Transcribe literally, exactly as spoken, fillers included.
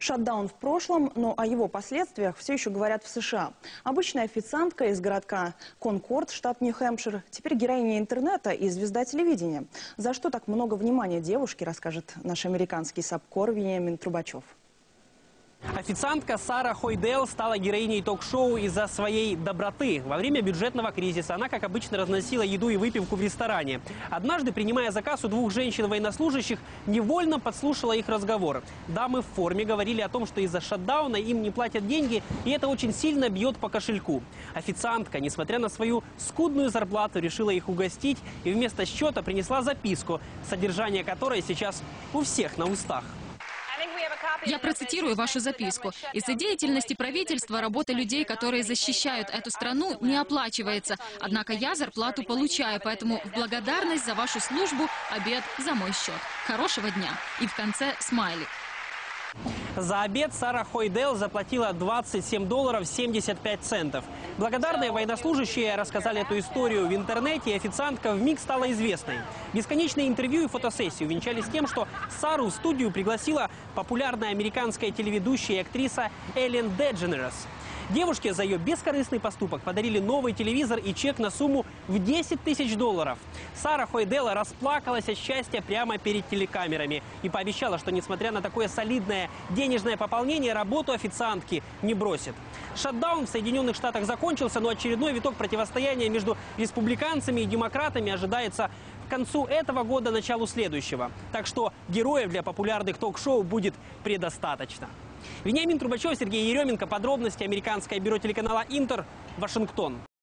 Шатдаун в прошлом, но о его последствиях все еще говорят в США. Обычная официантка из городка Конкорд, штат Нью-Хэмпшир, теперь героиня интернета и звезда телевидения. За что так много внимания девушке, расскажет наш американский сапкор Вениамин Трубачев. Официантка Сара Хойдел стала героиней ток-шоу из-за своей доброты. Во время бюджетного кризиса она, как обычно, разносила еду и выпивку в ресторане. Однажды, принимая заказ у двух женщин-военнослужащих, невольно подслушала их разговор. Дамы в форме говорили о том, что из-за шатдауна им не платят деньги, и это очень сильно бьет по кошельку. Официантка, несмотря на свою скудную зарплату, решила их угостить и вместо счета принесла записку, содержание которой сейчас у всех на устах. Я процитирую вашу записку. Из-за деятельности правительства работа людей, которые защищают эту страну, не оплачивается. Однако я зарплату получаю, поэтому в благодарность за вашу службу обед за мой счет. Хорошего дня. И в конце смайлик. За обед Сара Хойдел заплатила двадцать семь долларов семьдесят пять центов. Благодарные военнослужащие рассказали эту историю в интернете, и официантка вмиг стала известной. Бесконечные интервью и фотосессии увенчались тем, что Сару в студию пригласила популярная американская телеведущая и актриса Эллен Дедженерес. Девушке за ее бескорыстный поступок подарили новый телевизор и чек на сумму в десять тысяч долларов. Сара Хойдел расплакалась от счастья прямо перед телекамерами и пообещала, что, несмотря на такое солидное денежное пополнение, работу официантки не бросит. Шатдаун в Соединенных Штатах закончился, но очередной виток противостояния между республиканцами и демократами ожидается к концу этого года, началу следующего. Так что героев для популярных ток-шоу будет предостаточно. Вениамин Трубачев, Сергей Еременко. Подробности. Американское бюро телеканала Интер. Вашингтон.